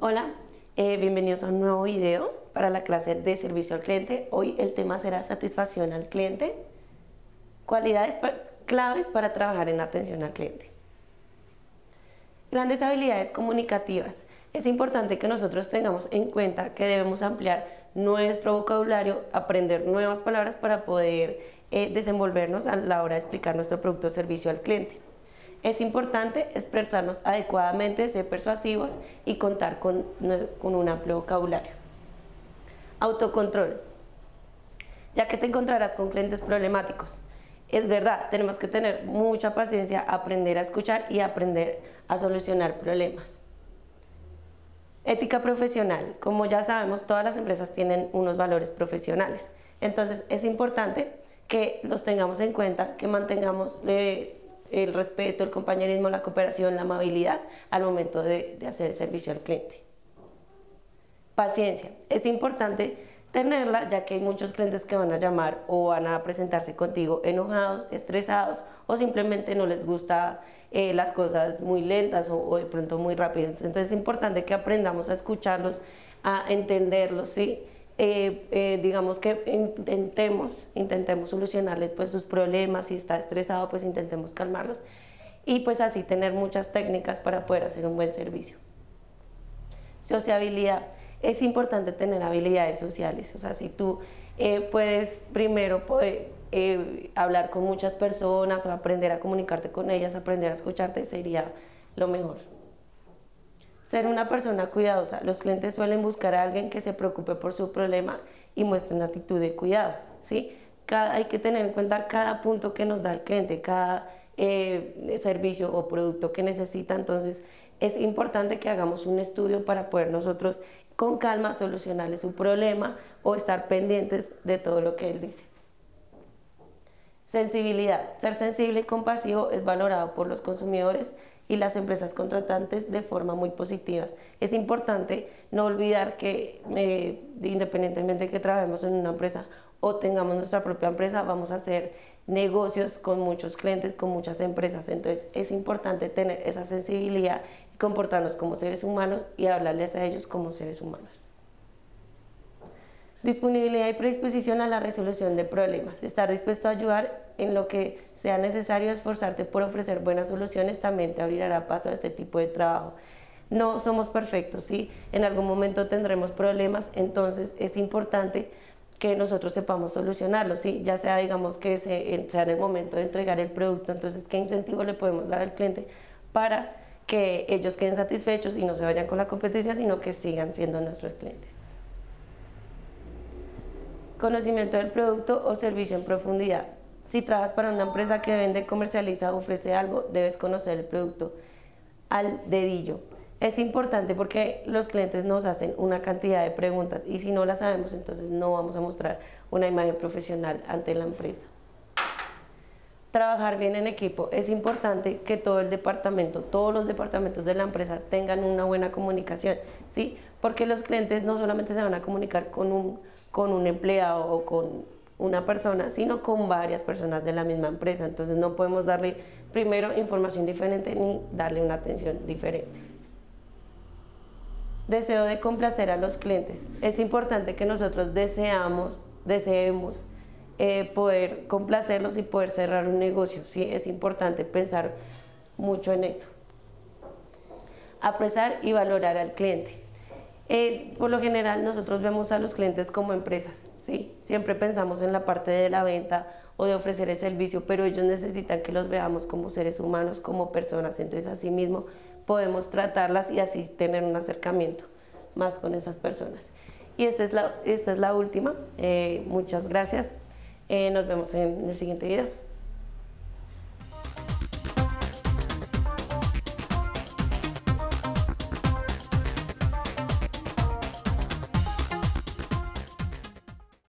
Hola, bienvenidos a un nuevo video para la clase de servicio al cliente. Hoy el tema será satisfacción al cliente, cualidades claves para trabajar en atención al cliente. Grandes habilidades comunicativas. Es importante que nosotros tengamos en cuenta que debemos ampliar nuestro vocabulario, aprender nuevas palabras para poder desenvolvernos a la hora de explicar nuestro producto o servicio al cliente. Es importante expresarnos adecuadamente, ser persuasivos y contar con un amplio vocabulario. Autocontrol. Ya que te encontrarás con clientes problemáticos. Es verdad, tenemos que tener mucha paciencia, aprender a escuchar y aprender a solucionar problemas. Ética profesional. Como ya sabemos, todas las empresas tienen unos valores profesionales. Entonces es importante que los tengamos en cuenta, que mantengamos el respeto, el compañerismo, la cooperación, la amabilidad al momento de hacer el servicio al cliente. Paciencia. Es importante tenerla, ya que hay muchos clientes que van a llamar o van a presentarse contigo enojados, estresados o simplemente no les gusta las cosas muy lentas o de pronto muy rápidas. Entonces es importante que aprendamos a escucharlos, a entenderlos, ¿sí? Digamos que intentemos solucionarles pues sus problemas. Si está estresado, pues intentemos calmarlos y pues así tener muchas técnicas para poder hacer un buen servicio. Sociabilidad. Es importante tener habilidades sociales, o sea, si tú puedes primero hablar con muchas personas o aprender a comunicarte con ellas, aprender a escucharte, sería lo mejor. Ser una persona cuidadosa. Los clientes suelen buscar a alguien que se preocupe por su problema y muestre una actitud de cuidado, ¿sí? Hay que tener en cuenta cada punto que nos da el cliente, cada servicio o producto que necesita. Entonces es importante que hagamos un estudio para poder nosotros con calma solucionarle su problema o estar pendientes de todo lo que él dice. Sensibilidad. Ser sensible y compasivo es valorado por los consumidores y las empresas contratantes de forma muy positiva. Es importante no olvidar que independientemente de que trabajemos en una empresa o tengamos nuestra propia empresa, vamos a hacer negocios con muchos clientes, con muchas empresas. Entonces es importante tener esa sensibilidad y comportarnos como seres humanos y hablarles a ellos como seres humanos. Disponibilidad y predisposición a la resolución de problemas. Estar dispuesto a ayudar en lo que sea necesario, esforzarte por ofrecer buenas soluciones también te abrirá paso a este tipo de trabajo. No somos perfectos, ¿sí? En algún momento tendremos problemas, entonces es importante que nosotros sepamos solucionarlos, ¿sí? Ya sea, digamos, que sea en el momento de entregar el producto. Entonces, ¿qué incentivo le podemos dar al cliente para que ellos queden satisfechos y no se vayan con la competencia, sino que sigan siendo nuestros clientes? Conocimiento del producto o servicio en profundidad. Si trabajas para una empresa que vende, comercializa o ofrece algo, debes conocer el producto al dedillo. Es importante porque los clientes nos hacen una cantidad de preguntas y si no las sabemos, entonces no vamos a mostrar una imagen profesional ante la empresa. Trabajar bien en equipo. Es importante que todos los departamentos de la empresa tengan una buena comunicación, ¿sí? Porque los clientes no solamente se van a comunicar con un empleado o con una persona, sino con varias personas de la misma empresa. Entonces no podemos darle primero información diferente ni darle una atención diferente. Deseo de complacer a los clientes. Es importante que nosotros deseemos poder complacerlos y poder cerrar un negocio, ¿sí? Es importante pensar mucho en eso. Apreciar y valorar al cliente. Por lo general nosotros vemos a los clientes como empresas, ¿sí? Siempre pensamos en la parte de la venta o de ofrecer el servicio, pero ellos necesitan que los veamos como seres humanos, como personas. Entonces así mismo podemos tratarlas y así tener un acercamiento más con esas personas. Y esta es la última. Muchas gracias. Nos vemos en el siguiente video.